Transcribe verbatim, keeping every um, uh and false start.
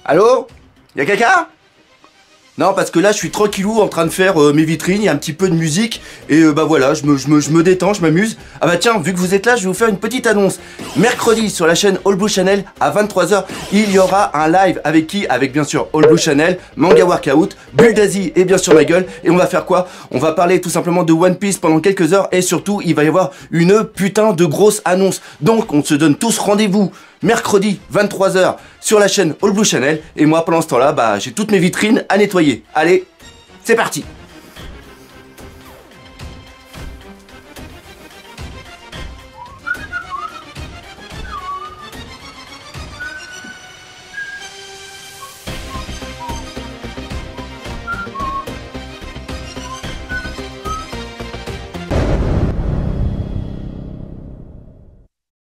Allô? Y'a quelqu'un? Non, parce que là, je suis tranquillou en train de faire euh, mes vitrines, il y a un petit peu de musique, et euh, bah voilà, je me, je, me, je me détends, je m'amuse. Ah bah tiens, vu que vous êtes là, je vais vous faire une petite annonce. Mercredi, sur la chaîne All Blue Channel, à vingt-trois heures, il y aura un live avec qui? Avec bien sûr All Blue Channel, Manga Workout, Bulle d'Asie et bien sûr ma gueule. Et on va faire quoi? On va parler tout simplement de One Piece pendant quelques heures, et surtout, il va y avoir une putain de grosse annonce. Donc, on se donne tous rendez-vous mercredi vingt-trois heures sur la chaîne All Blue Channel, et moi pendant ce temps là bah j'ai toutes mes vitrines à nettoyer. Allez, c'est parti.